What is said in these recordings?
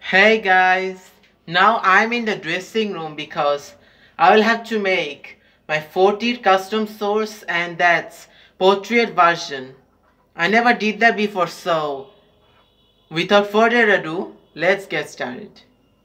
Hey guys, now I'm in the dressing room because I will have to make my 40th custom source, and that's portrait version. I never did that before, so without further ado, let's get started.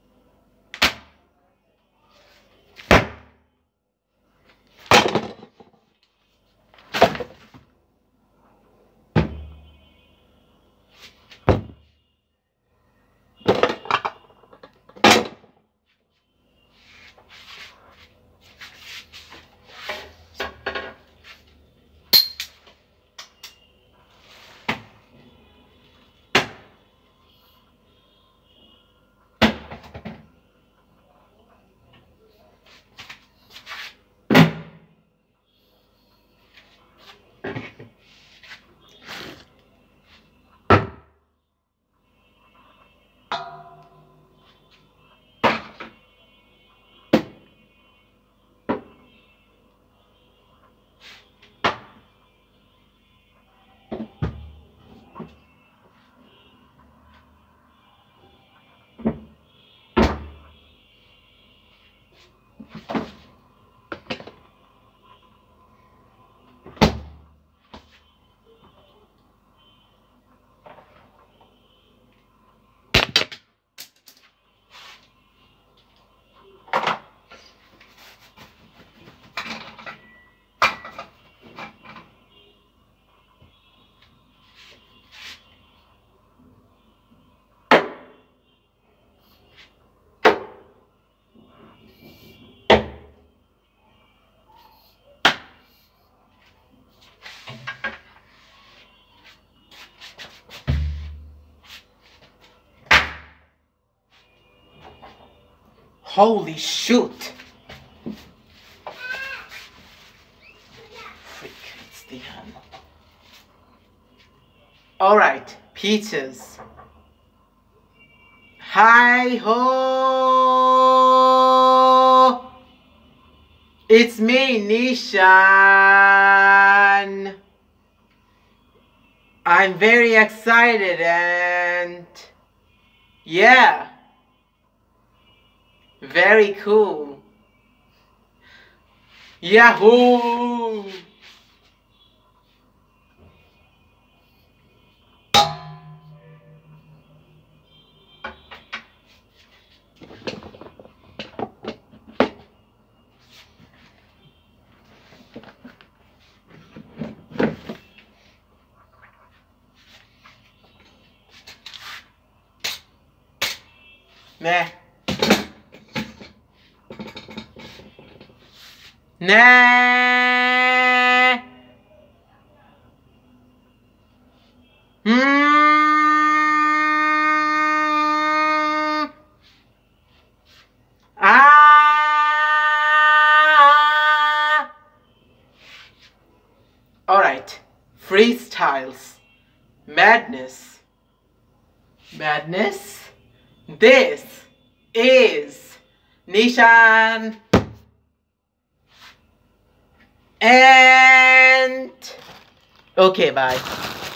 Holy shoot! Freak, it's the hand. Alright, peaches. Hi ho! It's me, Nishan. I'm very excited and yeah, very cool. Yahoo! Nah. Nah. Ah. Alright. Freestyles. Madness. Madness. This is Nishan and okay, bye.